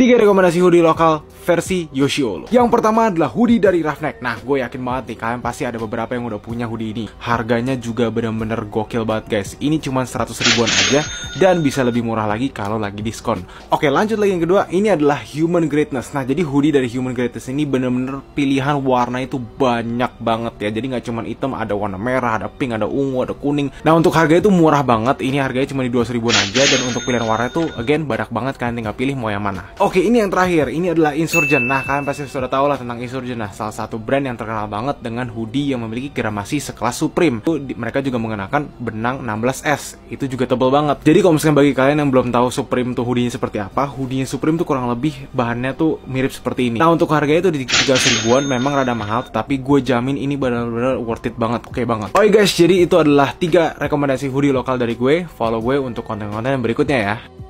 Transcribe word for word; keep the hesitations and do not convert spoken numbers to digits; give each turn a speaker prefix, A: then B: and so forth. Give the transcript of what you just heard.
A: tiga rekomendasi hoodie lokal versi Yoshiolo. Yang pertama adalah hoodie dari Roughneck. Nah, gue yakin banget nih kalian pasti ada beberapa yang udah punya hoodie ini. Harganya juga bener-bener gokil banget guys. Ini cuma seratus ribuan aja dan bisa lebih murah lagi kalau lagi diskon. Oke, lanjut lagi yang kedua. Ini adalah Human Greatness. Nah, jadi hoodie dari Human Greatness ini bener-bener pilihan warna itu banyak banget ya. Jadi nggak cuma hitam, ada warna merah, ada pink, ada ungu, ada kuning. Nah, untuk harga itu murah banget. Ini harganya cuma di dua ratus ribuan aja. Dan untuk pilihan warna itu again banyak banget, kalian tinggal pilih mau yang mana. Oke, ini yang terakhir. Ini adalah Insurgent. Nah, kalian pasti sudah tahu lah tentang Insurgent. Nah, salah satu brand yang terkenal banget dengan hoodie yang memiliki gramasi sekelas Supreme. Itu di, mereka juga mengenakan benang enam belas S. Itu juga tebal banget. Jadi kalau misalnya bagi kalian yang belum tahu Supreme tuh hoodie-nya seperti apa, hoodie Supreme tuh kurang lebih bahannya tuh mirip seperti ini. Nah, untuk harganya itu di tiga ratus ribuan, memang rada mahal, tapi gue jamin ini benar-benar worth it banget, oke okay banget. Oke guys, jadi itu adalah tiga rekomendasi hoodie lokal dari gue. Follow gue untuk konten-konten yang berikutnya ya.